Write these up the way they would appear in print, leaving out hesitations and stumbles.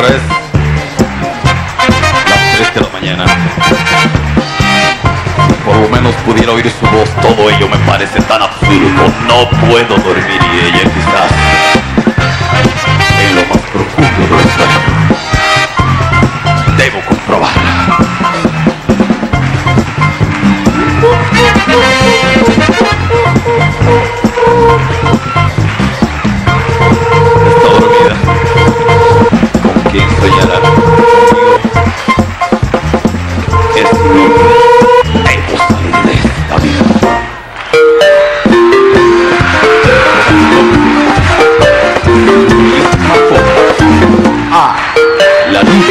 Ahora es las 3 de la mañana. Por lo menos pudiera oír su voz. Todo ello me parece tan absurdo. No puedo dormir y ella quizás en lo más profundo del sueño. Debo comprobarla. Está dormida. ¿Con quién soñará? Es debo salir de esta vida. Ah, la luz.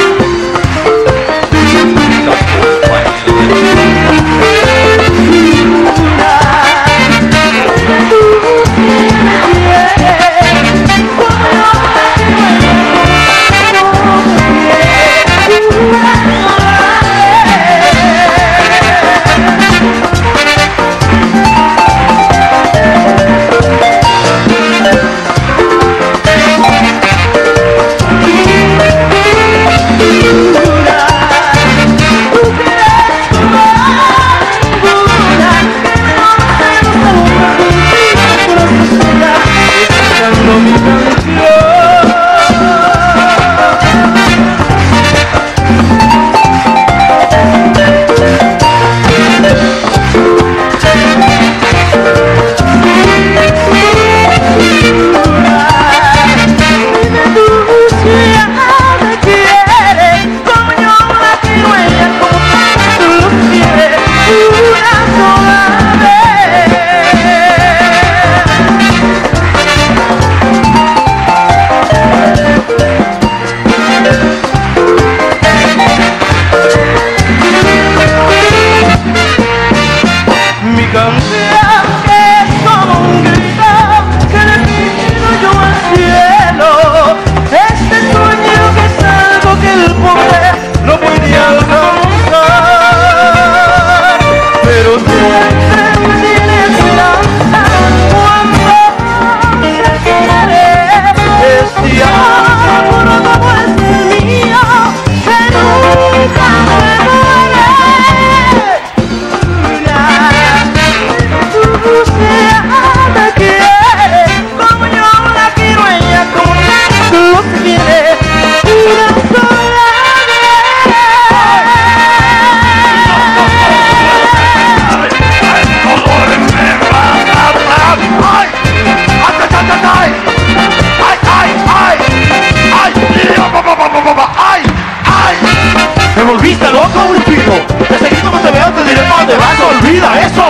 ¿Me volviste loco, Wilfrido? De seguir como te veo te diré para dónde vas. Olvida eso.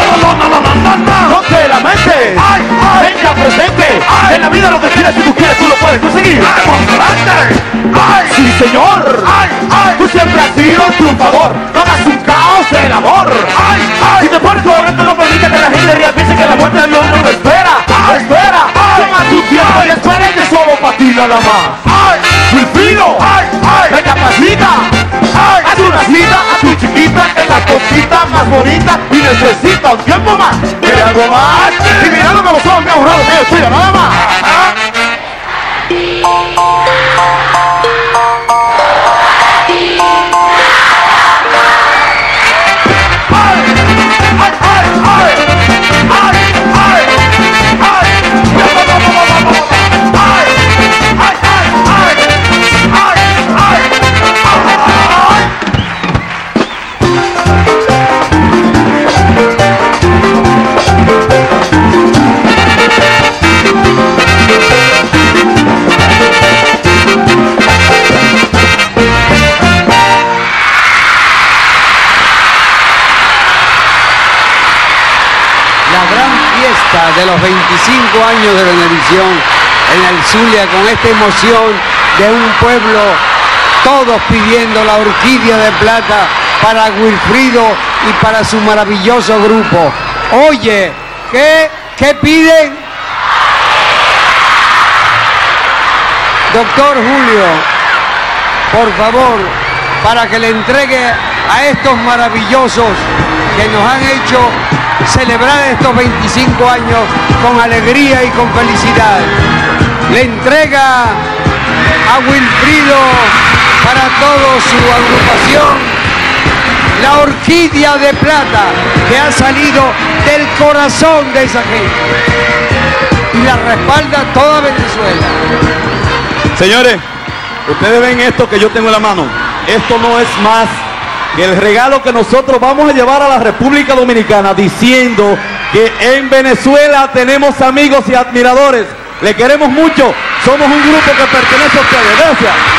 No te lamentes. Venga, presente. En la vida lo que quieres, si tú quieres, tú lo puedes conseguir. Sí, señor. Tú siempre has sido un triunfador. No hagas un caos del amor. Si te pones correcto, no permite que la gente ría. Piense que la muerte de Dios no lo espera. Espera. Toma tu tiempo y espera que solo para ti nada más. Wilfrido. Recapacita. Haz una cita a tu chiquita, que es la cosita más bonita y necesita un tiempo más. ¿Quiere algo más? Y mirando como son, me ha ahorrado medio tuyo, nada más. De los 25 años de Venevisión en el Zulia, con esta emoción de un pueblo, todos pidiendo la orquídea de plata para Wilfrido y para su maravilloso grupo. Oye, ¿qué piden? Doctor Julio, por favor, para que le entregue a estos maravillosos que nos han hecho celebrar estos 25 años con alegría y con felicidad. Le entrega a Wilfrido, para toda su agrupación, la orquídea de plata que ha salido del corazón de esa gente y la respalda toda Venezuela. Señores, ustedes ven esto que yo tengo en la mano. Esto no es más que el regalo que nosotros vamos a llevar a la República Dominicana, diciendo que en Venezuela tenemos amigos y admiradores. Le queremos mucho. Somos un grupo que pertenece a ustedes. Gracias.